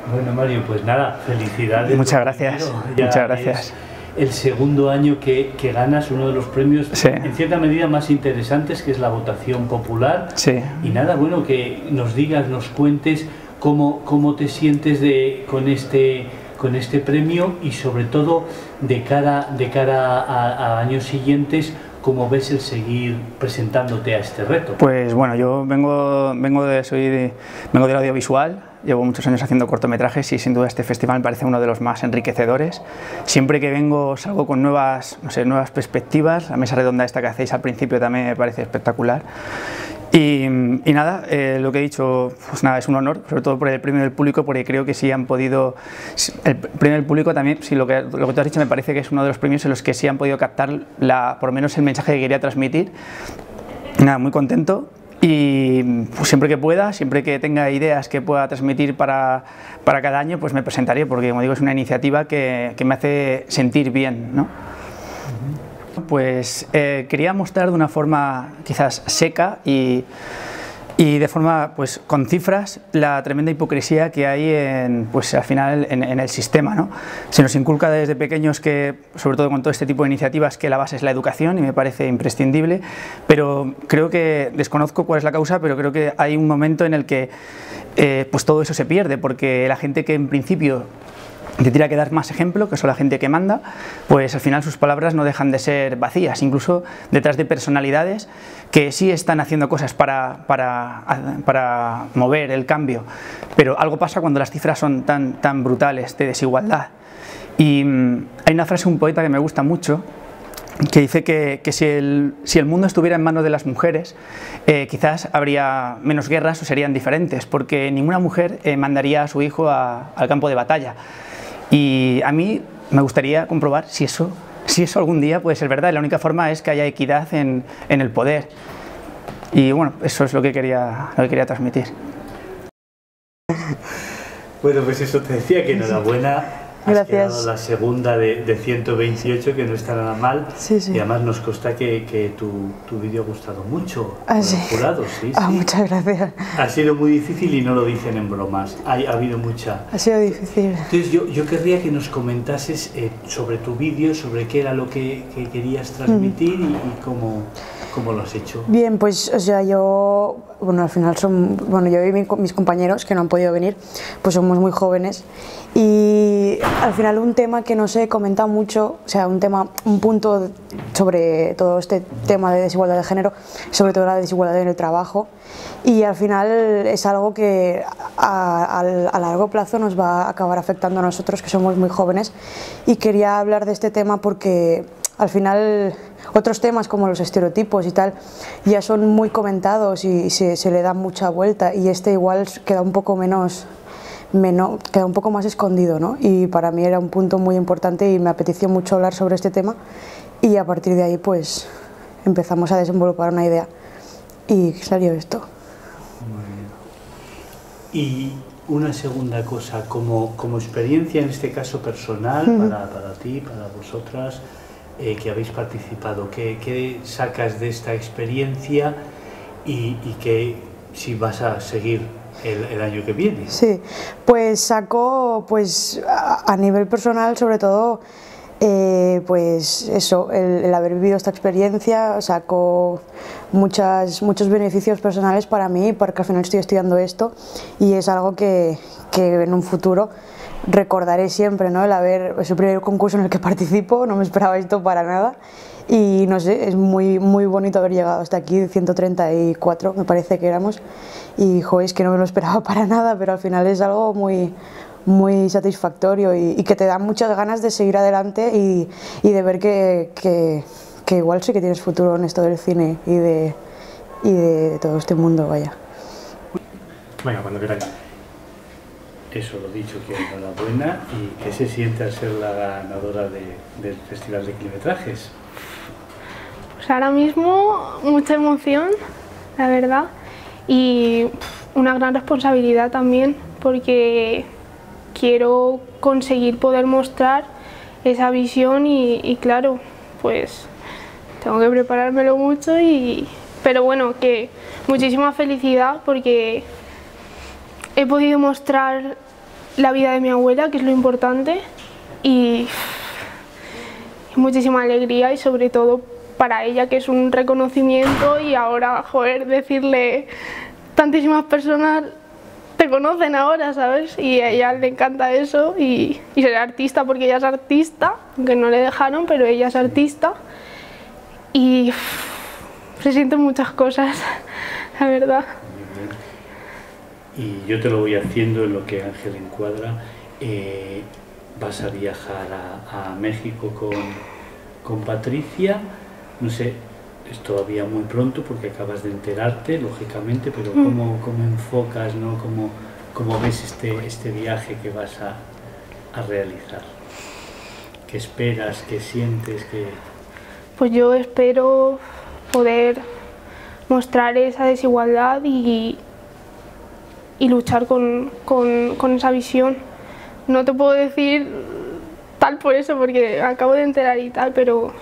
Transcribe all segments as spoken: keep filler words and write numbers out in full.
Bueno, Mario, pues nada, felicidades. Muchas gracias, muchas gracias. El segundo año que, que ganas uno de los premios, sí, en cierta medida más interesantes, que es la votación popular. Sí. Y nada, bueno, que nos digas, nos cuentes cómo, cómo te sientes de, con, este, con este premio y sobre todo de cara, de cara a, a años siguientes, ¿cómo ves el seguir presentándote a este reto? Pues bueno, yo vengo, vengo, de, soy de, vengo del audiovisual, llevo muchos años haciendo cortometrajes y sin duda este festival me parece uno de los más enriquecedores. Siempre que vengo salgo con nuevas, no sé, nuevas perspectivas, la mesa redonda esta que hacéis al principio también me parece espectacular. Y, y nada, eh, lo que he dicho, pues nada, es un honor, sobre todo por el premio del público, porque creo que sí han podido, el premio del público también, sí, lo que, lo que tú has dicho me parece que es uno de los premios en los que sí han podido captar la, por lo menos el mensaje que quería transmitir. Y nada, muy contento y pues, siempre que pueda, siempre que tenga ideas que pueda transmitir para, para cada año, pues me presentaré, porque como digo es una iniciativa que, que me hace sentir bien, ¿no? Pues eh, quería mostrar de una forma quizás seca y, y de forma pues con cifras la tremenda hipocresía que hay en, pues, al final en, en el sistema, ¿no? Se nos inculca desde pequeños que, sobre todo con todo este tipo de iniciativas, que la base es la educación y me parece imprescindible, pero creo que, desconozco cuál es la causa, pero creo que hay un momento en el que eh, pues todo eso se pierde, porque la gente que en principio te tiene que dar más ejemplo, que son la gente que manda, pues al final sus palabras no dejan de ser vacías, incluso detrás de personalidades que sí están haciendo cosas para, para, para mover el cambio, pero algo pasa cuando las cifras son tan, tan brutales de desigualdad. Y mmm, hay una frase de un poeta que me gusta mucho, que dice que, que si, el, si el mundo estuviera en manos de las mujeres, eh, quizás habría menos guerras o serían diferentes, porque ninguna mujer eh, mandaría a su hijo a, al campo de batalla. Y a mí me gustaría comprobar si eso, si eso algún día puede ser verdad. La única forma es que haya equidad en, en el poder. Y bueno, eso es lo que quería, lo que quería transmitir. Bueno, pues eso te decía, que enhorabuena. Has Gracias. quedado la segunda de, de ciento veintiocho, que no está nada mal. Sí, sí. Y además nos consta que, que tu, tu vídeo ha gustado mucho ah, a sí. los jurados. Sí, ah, sí. Muchas gracias. Ha sido muy difícil y no lo dicen en bromas. Ha, ha habido mucha... Ha sido difícil. Entonces yo, yo querría que nos comentases eh, sobre tu vídeo, sobre qué era lo que, que querías transmitir mm. y, y cómo, cómo lo has hecho. Bien, pues o sea, yo, bueno, al final son, bueno, yo y mi, mis compañeros que no han podido venir, pues somos muy jóvenes y al final un tema que no se comenta mucho, o sea, un tema, un punto sobre todo este tema de desigualdad de género, sobre todo la desigualdad en el trabajo, y al final es algo que a, a, a largo plazo nos va a acabar afectando a nosotros que somos muy jóvenes, y quería hablar de este tema porque al final otros temas como los estereotipos y tal ya son muy comentados y se, se le da mucha vuelta, y este igual queda un poco menos, menos queda un poco más escondido, ¿no? Y para mí era un punto muy importante y me apeteció mucho hablar sobre este tema, y a partir de ahí pues empezamos a desenvolver una idea y salió esto. Y una segunda cosa, como, como experiencia en este caso personal, uh-huh. para, para ti, para vosotras, Eh, que habéis participado, ¿qué, qué sacas de esta experiencia y, y que si vas a seguir el, el año que viene? Sí, pues saco, pues a, a nivel personal sobre todo, eh, pues eso, el, el haber vivido esta experiencia, saco muchas, muchos beneficios personales para mí, porque al final estoy estudiando esto y es algo que, que en un futuro recordaré siempre, ¿no? El haber, es el primer concurso en el que participo, no me esperaba esto para nada, y no sé, es muy, muy bonito haber llegado hasta aquí, ciento treinta y cuatro me parece que éramos, y joder, es que no me lo esperaba para nada, pero al final es algo muy, muy satisfactorio y, y que te da muchas ganas de seguir adelante y, y de ver que, que, que igual sí que tienes futuro en esto del cine y de, y de todo este mundo, vaya. Venga, cuando queráis. Eso, lo dicho, que enhorabuena. ¿Y qué se siente al ser la ganadora de, del Festival de Kilometrajes? Pues ahora mismo mucha emoción, la verdad, y una gran responsabilidad también, porque quiero conseguir poder mostrar esa visión y, y claro, pues tengo que preparármelo mucho, y, pero bueno, que muchísima felicidad porque he podido mostrar la vida de mi abuela, que es lo importante, y, y muchísima alegría, y sobre todo para ella, que es un reconocimiento, y ahora, joder, decirle, tantísimas personas te conocen ahora, ¿sabes? Y a ella le encanta eso, y, y ser artista, porque ella es artista, aunque no le dejaron, pero ella es artista, y se sienten muchas cosas, la verdad. Y yo te lo voy haciendo en lo que Ángel encuadra. Eh, vas a viajar a, a México con, con Patricia, no sé, es todavía muy pronto porque acabas de enterarte, lógicamente, pero ¿cómo, cómo enfocas, ¿no? ¿Cómo, cómo ves este, este viaje que vas a, a realizar? ¿Qué esperas? ¿Qué sientes? ¿Qué... Pues yo espero poder mostrar esa desigualdad y, y luchar con, con, con esa visión. No te puedo decir tal por eso, porque acabo de enterar y tal, pero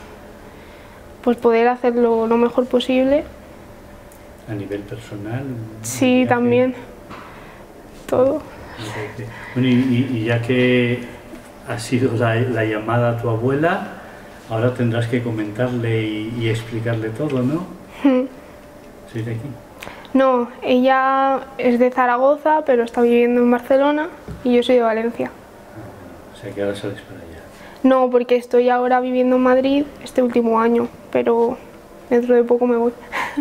pues poder hacerlo lo mejor posible. ¿A nivel personal? Sí, también. Todo. Bueno, y, y ya que ha sido la, la llamada a tu abuela, ahora tendrás que comentarle y, y explicarle todo, ¿no? ¿Sois de aquí? No, ella es de Zaragoza, pero está viviendo en Barcelona, y yo soy de Valencia. Ah, o sea que ahora sales para allá. No, porque estoy ahora viviendo en Madrid este último año, pero dentro de poco me voy.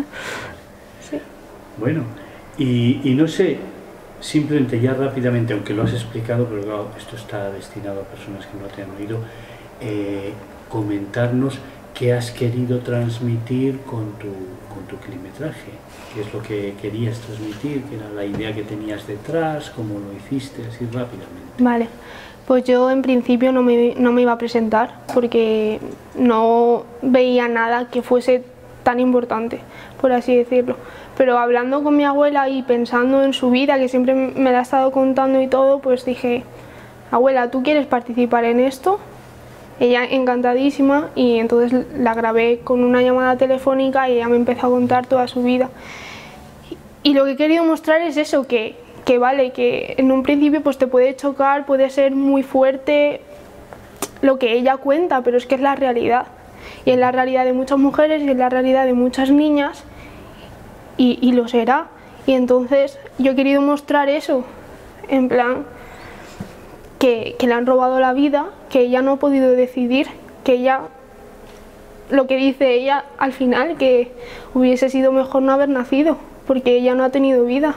Sí. Bueno, y, y no sé, simplemente ya rápidamente, aunque lo has explicado, pero claro, esto está destinado a personas que no te han oído, eh, comentarnos qué has querido transmitir con tu, con tu climetraje, qué es lo que querías transmitir, qué era la idea que tenías detrás, cómo lo hiciste, así rápidamente. Vale, pues yo en principio no me, no me iba a presentar porque no veía nada que fuese tan importante, por así decirlo. Pero hablando con mi abuela y pensando en su vida, que siempre me la ha estado contando y todo, pues dije, abuela, ¿tú quieres participar en esto? Ella encantadísima, y entonces la grabé con una llamada telefónica y ella me empezó a contar toda su vida. Y lo que he querido mostrar es eso, que, que vale, que en un principio pues te puede chocar, puede ser muy fuerte lo que ella cuenta, pero es que es la realidad. Y es la realidad de muchas mujeres y es la realidad de muchas niñas, y, y lo será. Y entonces yo he querido mostrar eso, en plan, que, que le han robado la vida, que ella no ha podido decidir, que ella, lo que dice ella al final, que hubiese sido mejor no haber nacido, porque ella no ha tenido vida.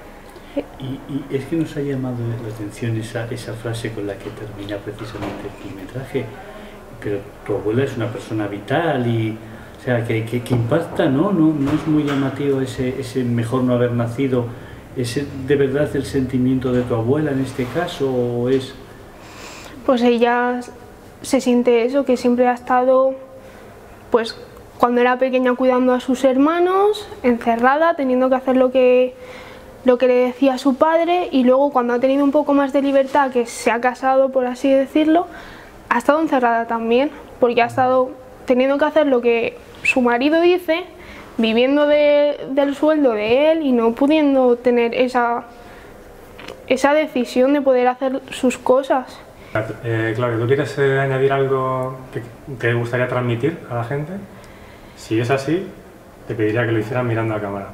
Y, y es que nos ha llamado la atención esa, esa frase con la que termina precisamente el climetraje, pero tu abuela es una persona vital y, o sea, que, que, que impacta, ¿no? ¿no? No es muy llamativo ese, ese mejor no haber nacido. ¿Es de verdad el sentimiento de tu abuela en este caso o es...? Pues ella se siente eso, que siempre ha estado, pues cuando era pequeña cuidando a sus hermanos, encerrada, teniendo que hacer lo que, lo que le decía su padre, y luego cuando ha tenido un poco más de libertad, que se ha casado, por así decirlo, ha estado encerrada también, porque ha estado teniendo que hacer lo que su marido dice, viviendo de, del sueldo de él y no pudiendo tener esa, esa decisión de poder hacer sus cosas. Eh, Claudia, ¿tú quieres eh, añadir algo que te gustaría transmitir a la gente? Si es así, te pediría que lo hicieras mirando a cámara.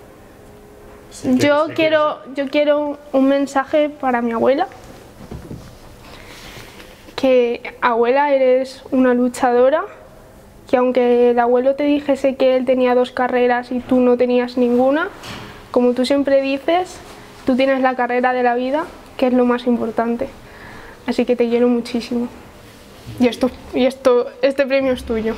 Si yo, quieres, quiero, yo quiero un mensaje para mi abuela. Que, abuela, eres una luchadora, que aunque el abuelo te dijese que él tenía dos carreras y tú no tenías ninguna, como tú siempre dices, tú tienes la carrera de la vida, que es lo más importante. Así que te quiero muchísimo. Y esto, y esto, este premio es tuyo.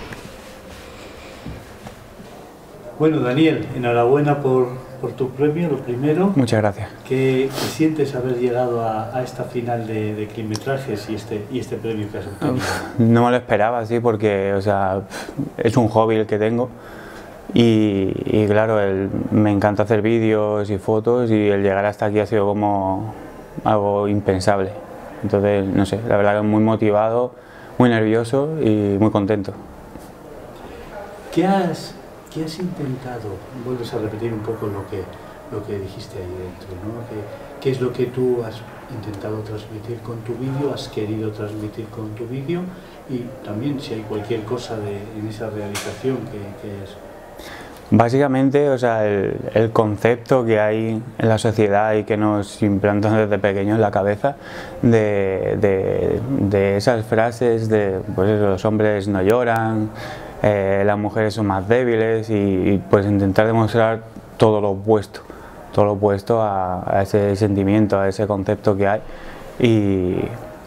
Bueno, Daniel, enhorabuena por, por tu premio, lo primero. Muchas gracias. ¿Qué, qué sientes haber llegado a, a esta final de, de climetrajes y este, y este premio que has obtenido? No me lo esperaba, sí, porque o sea, es un hobby el que tengo y, y claro, el, me encanta hacer vídeos y fotos, y el llegar hasta aquí ha sido como algo impensable. Entonces, no sé, la verdad que muy motivado, muy nervioso y muy contento. ¿Qué has, qué has intentado? Vuelves a repetir un poco lo que, lo que dijiste ahí dentro, ¿no? ¿Qué, qué es lo que tú has intentado transmitir con tu vídeo, has querido transmitir con tu vídeo? Y también si hay cualquier cosa de, en esa realización que, que es... Básicamente, o sea, el, el concepto que hay en la sociedad y que nos implantan desde pequeños en la cabeza de, de, de esas frases de, pues eso, los hombres no lloran, eh, las mujeres son más débiles y, y pues intentar demostrar todo lo opuesto, todo lo opuesto a, a ese sentimiento, a ese concepto que hay y,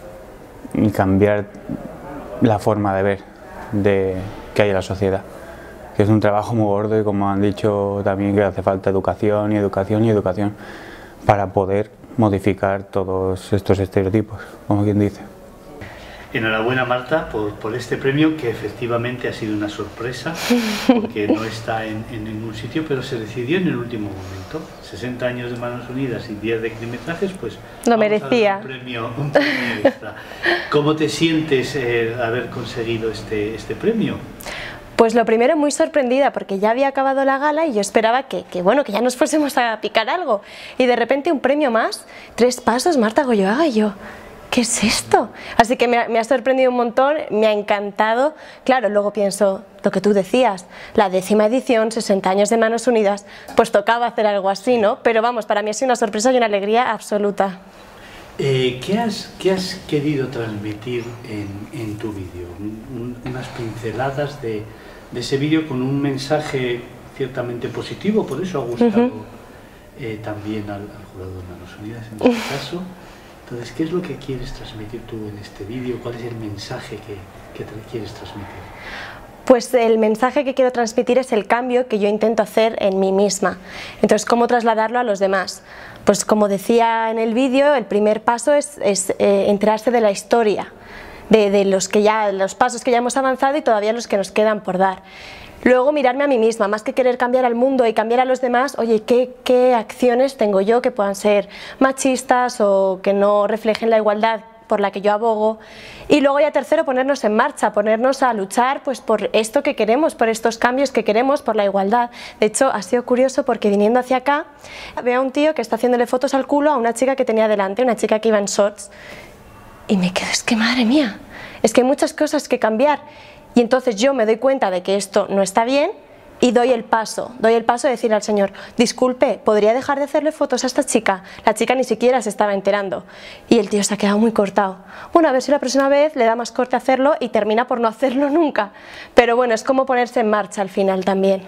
y cambiar la forma de ver de, que hay en la sociedad. Que es un trabajo muy gordo y, como han dicho también, que hace falta educación y educación y educación para poder modificar todos estos estereotipos, como quien dice. Enhorabuena, Marta, por, por este premio, que efectivamente ha sido una sorpresa, porque no está en, en ningún sitio, pero se decidió en el último momento. sesenta años de Manos Unidas y diez de Crimetrajes, pues lo merecía. Un premio, un premio extra. ¿Cómo te sientes eh, haber conseguido este, este premio? Pues lo primero, muy sorprendida, porque ya había acabado la gala y yo esperaba que, que, bueno, que ya nos fuésemos a picar algo. Y de repente un premio más, tres pasos, Marta Goyoaga, y yo, ¿qué es esto? Así que me ha, me ha sorprendido un montón, me ha encantado. Claro, luego pienso, lo que tú decías, la décima edición, sesenta años de Manos Unidas, pues tocaba hacer algo así, ¿no? Pero vamos, para mí ha sido una sorpresa y una alegría absoluta. Eh, ¿qué, has, ¿Qué has querido transmitir en, en tu vídeo? Un, unas pinceladas de... de ese vídeo con un mensaje ciertamente positivo, por eso ha gustado uh-huh. eh, también al, al jurado de Manos Unidas en este caso. Entonces, ¿qué es lo que quieres transmitir tú en este vídeo? ¿Cuál es el mensaje que, que te quieres transmitir? Pues el mensaje que quiero transmitir es el cambio que yo intento hacer en mí misma. Entonces, ¿cómo trasladarlo a los demás? Pues como decía en el vídeo, el primer paso es, es eh, enterarse de la historia. De, de los, que ya, los pasos que ya hemos avanzado y todavía los que nos quedan por dar. Luego mirarme a mí misma, más que querer cambiar al mundo y cambiar a los demás, oye, ¿qué, qué acciones tengo yo que puedan ser machistas o que no reflejen la igualdad por la que yo abogo? Y luego ya tercero, ponernos en marcha, ponernos a luchar pues, por esto que queremos, por estos cambios que queremos, por la igualdad. De hecho, ha sido curioso porque viniendo hacia acá, veo a un tío que está haciéndole fotos al culo a una chica que tenía delante, una chica que iba en shorts. Y me quedo, es que madre mía, es que hay muchas cosas que cambiar. Y entonces yo me doy cuenta de que esto no está bien y doy el paso, doy el paso de decir al señor, disculpe, ¿podría dejar de hacerle fotos a esta chica? La chica ni siquiera se estaba enterando. Y el tío se ha quedado muy cortado. Bueno, a ver si la próxima vez le da más corte hacerlo y termina por no hacerlo nunca. Pero bueno, es como ponerse en marcha al final también.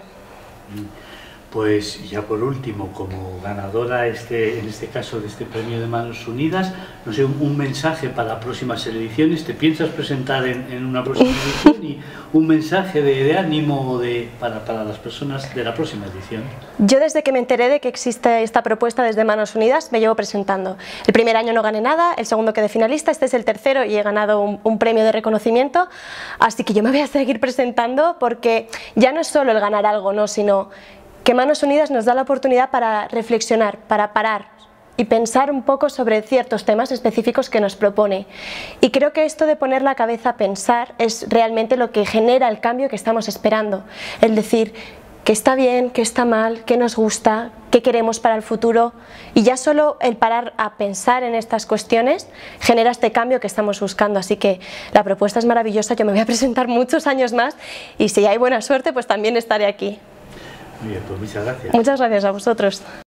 Pues ya por último, como ganadora este, en este caso de este premio de Manos Unidas, no sé, un, un mensaje para próximas ediciones. ¿Te piensas presentar en, en una próxima edición? Y un mensaje de, de ánimo de, para, para las personas de la próxima edición. Yo desde que me enteré de que existe esta propuesta desde Manos Unidas me llevo presentando. El primer año no gané nada, el segundo quedé finalista, este es el tercero y he ganado un, un premio de reconocimiento, así que yo me voy a seguir presentando porque ya no es solo el ganar algo, no, sino que Manos Unidas nos da la oportunidad para reflexionar, para parar y pensar un poco sobre ciertos temas específicos que nos propone. Y creo que esto de poner la cabeza a pensar es realmente lo que genera el cambio que estamos esperando. El decir qué está bien, qué está mal, qué nos gusta, qué queremos para el futuro. Y ya solo el parar a pensar en estas cuestiones genera este cambio que estamos buscando. Así que la propuesta es maravillosa, yo me voy a presentar muchos años más y si hay buena suerte pues también estaré aquí. Muy bien, pues muchas gracias. Muchas gracias a vosotros.